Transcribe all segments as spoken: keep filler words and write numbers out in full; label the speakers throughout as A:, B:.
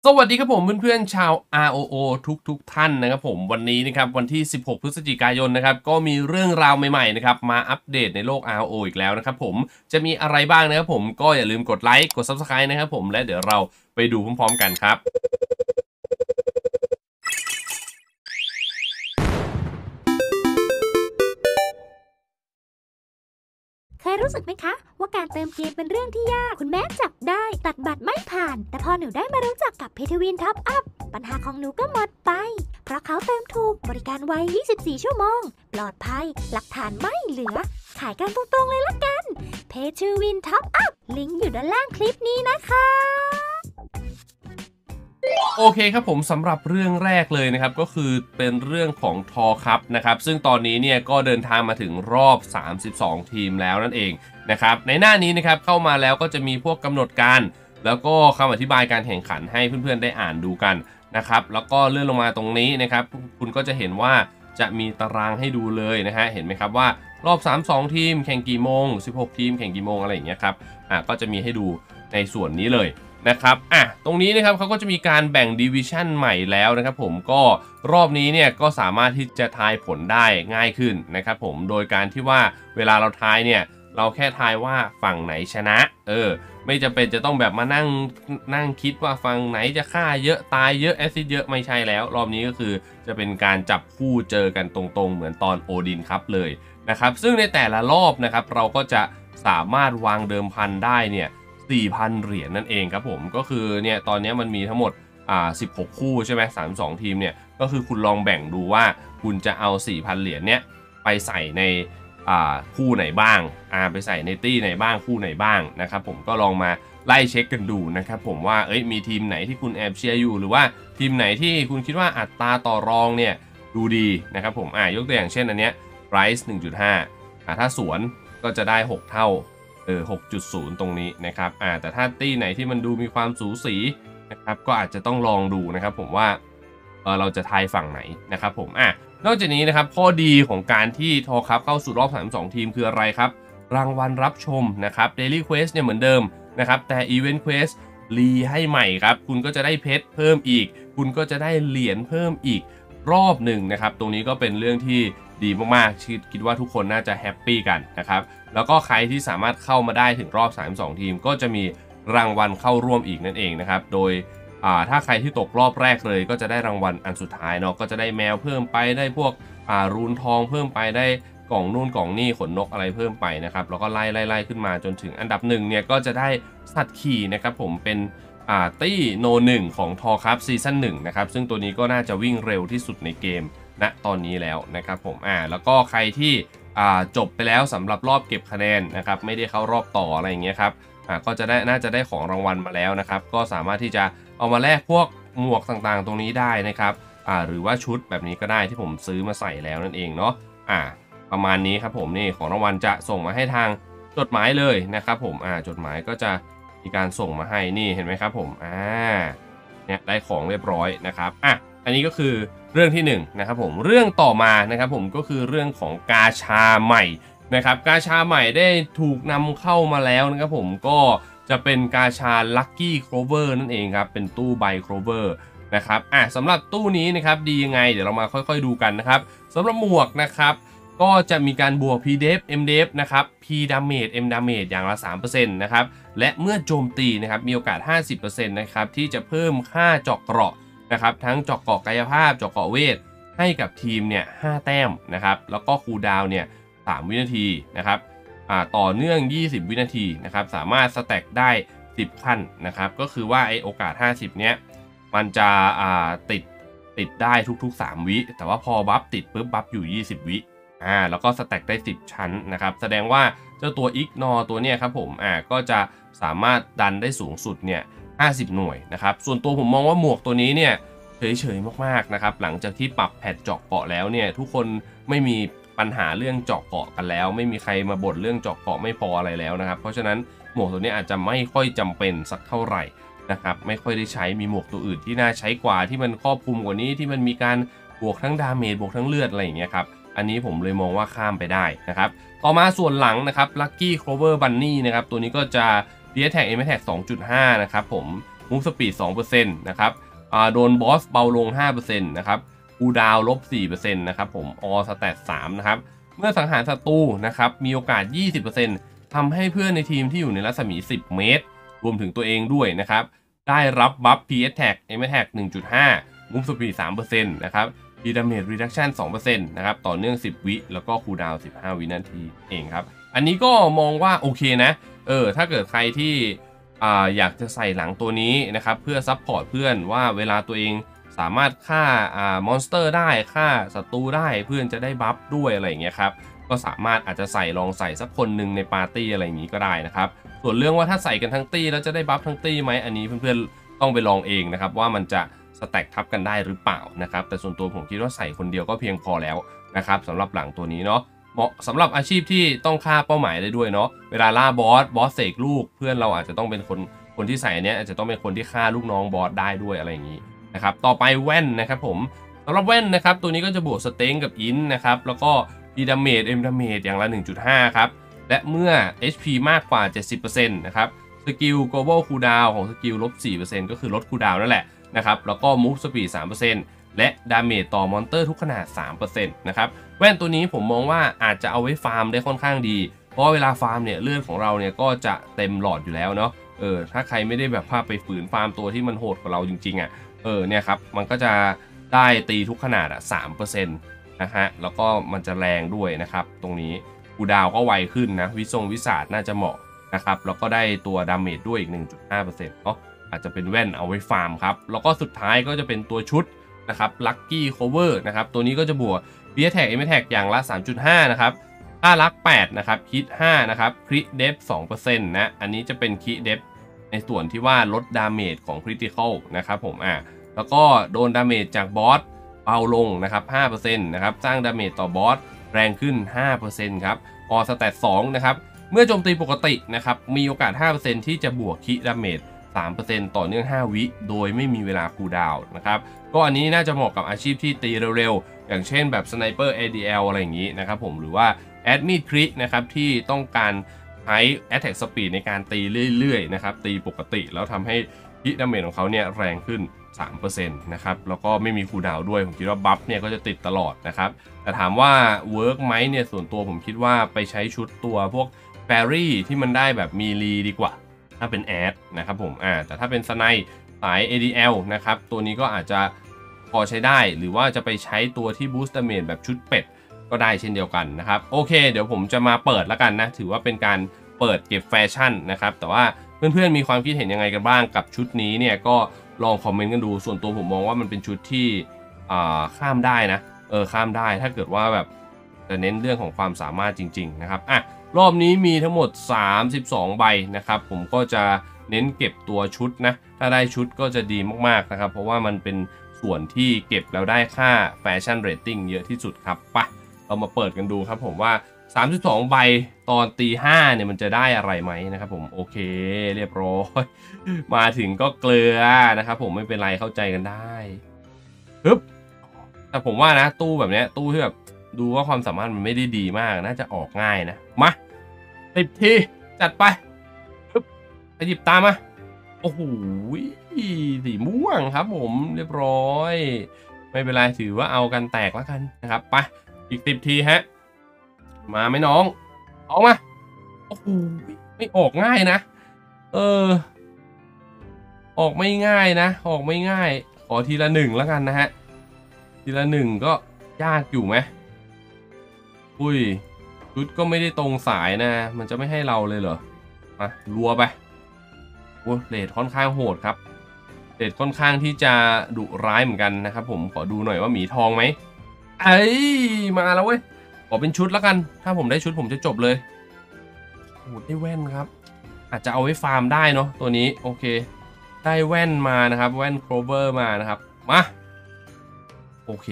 A: สวัสดีครับผมเพื่อนๆชาว อาร์ โอ โอ ทุกทุกท่านนะครับผมวันนี้นะครับวันที่สิบหกพฤศจิกายนนะครับก็มีเรื่องราวใหม่ๆนะครับมาอัปเดตในโลก อาร์ โอ โอ อีกแล้วนะครับผมจะมีอะไรบ้างนะครับผมก็อย่าลืมกดไลค์กด ซับสไครบ์ นะครับผมและเดี๋ยวเราไปดูพร้อมๆกันครับ
B: เคยรู้สึกไหมคะว่าการเติมเกมเป็นเรื่องที่ยากคุณแม่จับได้ตัดบัตรไม่ผ่านแต่พอหนูได้มารู้จักกับเพทวินท็อปอัพปัญหาของหนูก็หมดไปเพราะเขาเติมถูกบริการไวยี่สิบสี่ชั่วโมงปลอดภัยหลักฐานไม่เหลือขายกันตรงๆเลยละกันเพทวินท็อปอัพลิงก์อยู่ด้านล่างคลิปนี้นะคะ
A: โอเคครับผมสำหรับเรื่องแรกเลยนะครับก็คือเป็นเรื่องของทอคัพนะครับซึ่งตอนนี้เนี่ยก็เดินทางมาถึงรอบสามสิบสองทีมแล้วนั่นเองนะครับในหน้านี้นะครับเข้ามาแล้วก็จะมีพวกกำหนดการแล้วก็คำอธิบายการแข่งขันให้เพื่อนๆได้อ่านดูกันนะครับแล้วก็เลื่อนลงมาตรงนี้นะครับคุณก็จะเห็นว่าจะมีตารางให้ดูเลยนะฮะเห็นไหมครับว่ารอบสามสิบสองทีมแข่งกี่โมงสิบหกทีมแข่งกี่โมงอะไรอย่างเงี้ยครับอ่ะก็จะมีให้ดูในส่วนนี้เลยนะครับอ่ะตรงนี้นะครับเขาก็จะมีการแบ่งดิวิชั่นใหม่แล้วนะครับผมก็รอบนี้เนี่ยก็สามารถที่จะทายผลได้ง่ายขึ้นนะครับผมโดยการที่ว่าเวลาเราทายเนี่ยเราแค่ทายว่าฝั่งไหนชนะเออไม่จำเป็นจะต้องแบบมานั่งนั่งคิดว่าฝั่งไหนจะฆ่าเยอะตายเยอะแอซิดเยอะไม่ใช่แล้วรอบนี้ก็คือจะเป็นการจับคู่เจอกันตรงๆเหมือนตอนโอดินครับเลยนะครับซึ่งในแต่ละรอบนะครับเราก็จะสามารถวางเดิมพันได้เนี่ยสี่พัน เหรียญนั่นเองครับผมก็คือเนี่ยตอนนี้มันมีทั้งหมดอ่าสิบหกคู่ใช่ไหมสามสิบสองทีมเนี่ยก็คือคุณลองแบ่งดูว่าคุณจะเอา สี่พัน เหรียญเนี่ยไปใส่ในอ่าคู่ไหนบ้างอ่าไปใส่ในตี้ไหนบ้างคู่ไหนบ้างนะครับผมก็ลองมาไล่เช็คกันดูนะครับผมว่าเอ้ยมีทีมไหนที่คุณแอบเชียร์อยู่หรือว่าทีมไหนที่คุณคิดว่าอัตราต่อรองเนี่ยดูดีนะครับผมอ่ายกตัวอย่างเช่นอันเนี้ย price หนึ่งจุดห้า อ่าถ้าสวนก็จะได้หกเท่าเออ หกจุดศูนย์ ตรงนี้นะครับอ่าแต่ถ้าตี้ไหนที่มันดูมีความสูสีนะครับก็อาจจะต้องลองดูนะครับผมว่าเออเราจะทายฝั่งไหนนะครับผมอ่ะนอกจากนี้นะครับข้อดีของการที่ทอคัพเข้าสู่รอบสามสิบสองทีมคืออะไรครับรางวัลรับชมนะครับ Daily Quest เนี่ยเหมือนเดิมนะครับแต่ Event Quest รีให้ใหม่ครับคุณก็จะได้เพชรเพิ่มอีกคุณก็จะได้เหรียญเพิ่มอีกรอบหนึ่งนะครับตรงนี้ก็เป็นเรื่องที่ดีมากๆคิดว่าทุกคนน่าจะแฮปปี้กันนะครับแล้วก็ใครที่สามารถเข้ามาได้ถึงรอบสามสิบสองทีมก็จะมีรางวัลเข้าร่วมอีกนั่นเองนะครับโดยถ้าใครที่ตกรอบแรกเลยก็จะได้รางวัลอันสุดท้ายเนาะก็จะได้แมวเพิ่มไปได้พวกรูนทองเพิ่มไปได้กล่องนู่นกล่องนี่ขนนกอะไรเพิ่มไปนะครับแล้วก็ไล่ไล่ไล่ขึ้นมาจนถึงอันดับหนึ่งเนี่ยก็จะได้สัตว์ขี่นะครับผมเป็นอ่าตี้โนหนึ่งของทอคัพซีซั่นหนึ่งนะครับซึ่งตัวนี้ก็น่าจะวิ่งเร็วที่สุดในเกมณตอนนี้แล้วนะครับผมอ่าแล้วก็ใครที่อ่าจบไปแล้วสำหรับรอบเก็บคะแนนนะครับไม่ได้เข้ารอบต่ออะไรอย่างเงี้ยครับอ่าก็จะได้น่าจะได้ของรางวัลมาแล้วนะครับก็สามารถที่จะเอามาแลกพวกหมวกต่างๆตรงนี้ได้นะครับอ่าหรือว่าชุดแบบนี้ก็ได้ที่ผมซื้อมาใส่แล้วนั่นเองเนาะอ่าประมาณนี้ครับผมนี่ของรางวัลจะส่งมาให้ทางจดหมายเลยนะครับผมอ่าจดหมายก็จะมีการส่งมาให้นี่เห็นไหมครับผมอ่าเนี่ยได้ของเรียบร้อยนะครับอ่ะอันนี้ก็คือเรื่องที่หนึ่งนะครับผมเรื่องต่อมานะครับผมก็คือเรื่องของกาชาใหม่นะครับกาชาใหม่ได้ถูกนำเข้ามาแล้วนะครับผมก็จะเป็นกาชา Lucky Clover นั่นเองครับเป็นตู้ใบ Clover นะครับอ่ะสำหรับตู้นี้นะครับดียังไงเดี๋ยวเรามาค่อยๆดูกันนะครับสำหรับหมวกนะครับก็จะมีการบวก พี ดี อี เอฟ เอ็ม ดี เอฟ นะครับ P Damage M Damage อย่างละ สามเปอร์เซ็นต์ นะครับและเมื่อโจมตีนะครับมีโอกาส ห้าสิบเปอร์เซ็นต์ นะครับที่จะเพิ่มค่าเจาะเกราะนะครับทั้งเจาะเกราะกายภาพเจาะเกราะเวทให้กับทีมเนี่ยห้าแต้มนะครับแล้วก็คูลดาวน์เนี่ยสามวินาทีนะครับอ่าต่อเนื่องยี่สิบวินาทีนะครับสามารถสแต็กได้สิบขั้นนะครับก็คือว่าไอโอกาสห้าสิบเนี้ยมันจะอ่าติดติดได้ทุกๆสามวิแต่ว่าพอบัฟติดปุ๊บบัฟอยู่ยี่สิบวิอ่าแล้วก็สแต็กได้สิบชั้นนะครับแสดงว่าเจ้าตัว Ignore ตัวเนี้ยครับผมอ่าก็จะสามารถดันได้สูงสุดเนี่ยห้าสิบหน่วยนะครับส่วนตัวผมมองว่าหมวกตัวนี้เนี่ยเฉยๆมากๆนะครับหลังจากที่ปรับแพทเจาะเกาะแล้วเนี่ยทุกคนไม่มีปัญหาเรื่องเจาะเกาะกันแล้วไม่มีใครมาบ่นเรื่องเจาะเกาะไม่พออะไรแล้วนะครับเพราะฉะนั้นหมวกตัวนี้อาจจะไม่ค่อยจำเป็นสักเท่าไหร่นะครับไม่ค่อยได้ใช้มีหมวกตัวอื่นที่น่าใช้กว่าที่มันครอบคลุมกว่านี้ที่มันมีการบวกทั้งดาเมจบวกทั้งเลือดอะไรอย่างเงี้ยครับอันนี้ผมเลยมองว่าข้ามไปได้นะครับต่อมาส่วนหลังนะครับ Lucky Clover Bunny นะครับตัวนี้ก็จะ ดี เอ ที เอ เอ็ม เอ ที สองจุดห้า นะครับผมมูฟสปีด สองเปอร์เซ็นต์ นะครับอ่าโดนบอสเบาลง ห้าเปอร์เซ็นต์ นะครับคูลดาวน์ลบ สี่เปอร์เซ็นต์ นะครับผมออสแตท สามนะครับเมื่อสังหารศัตรูนะครับมีโอกาส ยี่สิบเปอร์เซ็นต์ ทำให้เพื่อนในทีมที่อยู่ในรัศมี สิบ เมตรรวมถึงตัวเองด้วยนะครับได้รับบัฟ พี เอส Tag เอ็ม เอส Tag หนึ่งจุดห้า Move Speed สามเปอร์เซ็นต์ นะครับ Damage Reduction สองเปอร์เซ็นต์ นะครับต่อเนื่องสิบวิแล้วก็คูลดาวน์สิบห้าวินาทีเองครับอันนี้ก็มองว่าโอเคนะเออถ้าเกิดใครที่อ่าอยากจะใส่หลังตัวนี้นะครับเพื่อซัพพอร์ตเพื่อนว่าเวลาตัวเองสามารถฆ่าอ่ามอนสเตอร์ได้ฆ่าศัตรูได้เพื่อนจะได้บัฟด้วยอะไรอย่างเงี้ยครับก็สามารถอาจจะใส่ลองใส่สักคนหนึ่งในปาร์ตี้อะไรอย่างนี้ก็ได้นะครับส่วนเรื่องว่าถ้าใส่กันทั้งตี้แล้วจะได้บัฟทั้งตี้ไหมอันนี้เพื่อนๆต้องไปลองเองนะครับว่ามันจะสแต็กทับกันได้หรือเปล่านะครับแต่ส่วนตัวผมคิดว่าใส่คนเดียวก็เพียงพอแล้วนะครับสำหรับหลังตัวนี้เนาะเหมาะสำหรับอาชีพที่ต้องฆ่าเป้าหมายได้ด้วยเนาะเวลาล่าบอสบอสเสกลูกเพื่อนเราอาจจะต้องเป็นคนคนที่ใส่อันนี้อาจจะต้องเป็นคนที่ฆ่าลูกน้องบอสได้ด้วยอะไรอย่างนี้นะครับต่อไปแว่นนะครับผมสำหรับแว่นนะครับตัวนี้ก็จะบวกสเต็งกับอินนะครับแล้วก็ดีดาเมจเอ็มดาเมจอย่างละ หนึ่งจุดห้า ครับและเมื่อ เอช พี มากกว่า เจ็ดสิบเปอร์เซ็นต์ นะครับสกิล global cooldown ของสกิลลบ สี่เปอร์เซ็นต์ ก็คือลด cooldown นั่นแหละนะครับแล้วก็ move speed สามเปอร์เซ็นต์ และดาเมจต่อมอนเตอร์ทุกขนาด สามเปอร์เซ็นต์ นะครับแว่นตัวนี้ผมมองว่าอาจจะเอาไว้ฟาร์มได้ค่อนข้างดีเพราะเวลาฟาร์มเนี่ยเลือดของเราเนี่ยก็จะเต็มหลอดอยู่แล้วเนาะเออถ้าใครไม่ได้แบบพาไปฝืนฟาร์มตัวที่มันโหดกว่าเราจริงๆอ่ะเออเนี่ยครับมันก็จะได้ตีทุกขนาดอ่ะ สามเปอร์เซ็นต์ นะฮะแล้วก็มันจะแรงด้วยนะครับตรงนี้คูลดาวน์ก็ไวขึ้นนะวิทรงวิสาดน่าจะเหมาะนะครับแล้วก็ได้ตัวดาเมจด้วยอีก หนึ่งจุดห้าเปอร์เซ็นต์ เนาะอาจจะเป็นแว่นเอาไว้ฟาร์มครับแล้วก็สุดท้ายก็จะเป็นตัวชุดนะครับ Lucky Cover นะครับตัวนี้ก็จะบวก พี เอส Tag เอ็ม เอส Tag อย่างละ สามจุดห้า นะครับค่ารัก แปด นะครับคิด ห้า นะครับคริเดฟ สองเปอร์เซ็นต์ นะอันนี้จะเป็นคริเดฟในส่วนที่ว่าลดดาเมจของ Critical นะครับผมอ่ะแล้วก็โดนดาเมจจากบอสเบาลงนะครับ ห้าเปอร์เซ็นต์ นะครับสร้างดาเมจต่อบอสแรงขึ้น ห้าเปอร์เซ็นต์ ครับออสแตท สอง นะครับเมื่อโจมตีปกตินะครับมีโอกาส ห้าเปอร์เซ็นต์ ที่จะบวกคิดาเมจ สามเปอร์เซ็นต์ ต่อเนื่อง ห้า วิโดยไม่มีเวลาคูลดาวน์นะครับก็อันนี้น่าจะเหมาะกับอาชีพที่ตีเร็วๆอย่างเช่นแบบสไนเปอร์ เอ ดี แอล อะไรอย่างนี้นะครับผมหรือว่าแอดมิดครินะครับที่ต้องการใช้ Attack Speed ในการตีเรื่อยๆนะครับตีปกติแล้วทำให้คิดาเมจของเขาเนี่ยแรงขึ้น สามเปอร์เซ็นต์ นะครับแล้วก็ไม่มีคูลดาวน์ด้วยผมคิดว่าบัฟเนี่ยก็จะติดตลอดนะครับแต่ถามว่าเวิร์กไหมเนี่ยส่วนตัวผมคิดว่าไปใช้ชุดตัวพวกแฟรี่ที่มันได้แบบมีลีดีกว่าถ้าเป็นแอดนะครับผมอ่าแต่ถ้าเป็นสไนสาย เอ ดี แอล นะครับตัวนี้ก็อาจจะพอใช้ได้หรือว่าจะไปใช้ตัวที่บูสต์ดาเมจแบบชุดเป็ดก็ได้เช่นเดียวกันนะครับโอเคเดี๋ยวผมจะมาเปิดแล้วกันนะถือว่าเป็นการเปิดเก็บแฟชั่นนะครับแต่ว่าเพื่อนๆมีความคิดเห็นยังไงกันบ้างกับชุดนี้เนี่ยก็ลองคอมเมนต์กันดูส่วนตัวผมมองว่ามันเป็นชุดที่อ่าข้ามได้นะเออข้ามได้ถ้าเกิดว่าแบบจะเน้นเรื่องของความสามารถจริงๆนะครับอ่ะรอบนี้มีทั้งหมดสามสิบสองใบนะครับผมก็จะเน้นเก็บตัวชุดนะถ้าได้ชุดก็จะดีมากๆนะครับเพราะว่ามันเป็นส่วนที่เก็บแล้วได้ค่าแฟชั่นเรตติ้งเยอะที่สุดครับไปเรามาเปิดกันดูครับผมว่าสามสิบสองใบตอนตีห้าเนี่ยมันจะได้อะไรไหมนะครับผมโอเคเรียบร้อยมาถึงก็เกลือนะครับผมไม่เป็นไรเข้าใจกันได้ปึ๊บแต่ผมว่านะตู้แบบเนี้ยตู้ที่แบบดูว่าความสามารถมันไม่ได้ดีมากน่าจะออกง่ายนะมาสิบทีจัดไปปึ๊บไปหยิบตามมาโอ้โหสีม่วงครับผมเรียบร้อยไม่เป็นไรถือว่าเอากันแตกแล้วกันนะครับไปอีกสิบทีฮะมาไหมน้องออกมาโอ้โหไม่ออกง่ายนะเออออกไม่ง่ายนะออกไม่ง่ายขอทีละหนึ่งแล้วกันนะฮะทีละหนึ่งก็ยากอยู่ไหมอุ้ยชุดก็ไม่ได้ตรงสายนะมันจะไม่ให้เราเลยเหรอมารัวไปโอ้เรทค่อนข้างโหดครับเรทค่อนข้างที่จะดุร้ายเหมือนกันนะครับผมขอดูหน่อยว่าหมีทองไหมเอ้ยมาแล้วเว้ยขอเป็นชุดแล้วกันถ้าผมได้ชุดผมจะจบเลยโอ้ได้แว่นครับอาจจะเอาไว้ฟาร์มได้เนาะตัวนี้โอเคได้แว่นมานะครับแว่นโครเวอร์มานะครับมาโอเค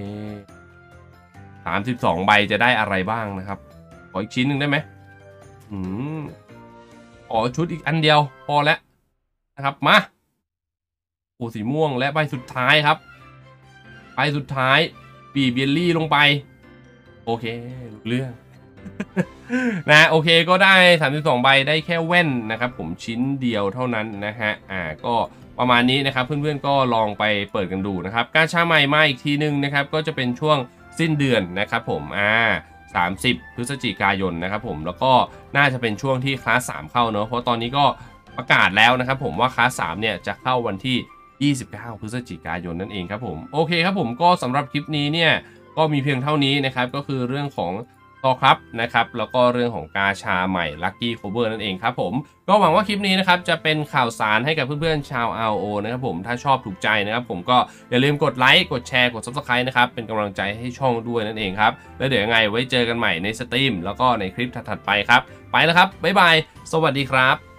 A: สามสิบสองใบจะได้อะไรบ้างนะครับขออีกชิ้นหนึ่งได้ไหมอืมขอชุดอีกอันเดียวพอแล้วนะครับมาโอ้สีม่วงและใบสุดท้ายครับใบสุดท้ายปีเบลลี่ลงไปโอเคเรื่อง นะโอเคก็ได้สามสิบสองใบได้แค่แว่นนะครับผมชิ้นเดียวเท่านั้นนะฮะอ่าก็ประมาณนี้นะครับเพื่อนๆก็ลองไปเปิดกันดูนะครับกาชาใหม่มาอีกทีนึงนะครับก็จะเป็นช่วงสิ้นเดือนนะครับผมอ่าสามสิบพฤศจิกายนนะครับผมแล้วก็น่าจะเป็นช่วงที่คลาสสามเข้าเนอะเพราะตอนนี้ก็ประกาศแล้วนะครับผมว่าคลาสสามเนี่ยจะเข้าวันที่ยี่สิบเก้าพฤศจิกายนนั่นเองครับผมโอเคครับผมก็สำหรับคลิปนี้เนี่ยก็มีเพียงเท่านี้นะครับก็คือเรื่องของต่อครับนะครับแล้วก็เรื่องของกาชาใหม่ Lucky Cover นั่นเองครับผมก็หวังว่าคลิปนี้นะครับจะเป็นข่าวสารให้กับเพื่อนๆชาว อาร์ โอ นะครับผมถ้าชอบถูกใจนะครับผมก็อย่าลืมกดไลค์กดแชร์กด ซับสไครบ์ นะครับเป็นกำลังใจให้ช่องด้วยนั่นเองครับแล้วเดี๋ยวยังไงไว้เจอกันใหม่ในสตรีมแล้วก็ในคลิปถัดๆไปครับไปแล้วครับบ๊ายบายสวัสดีครับ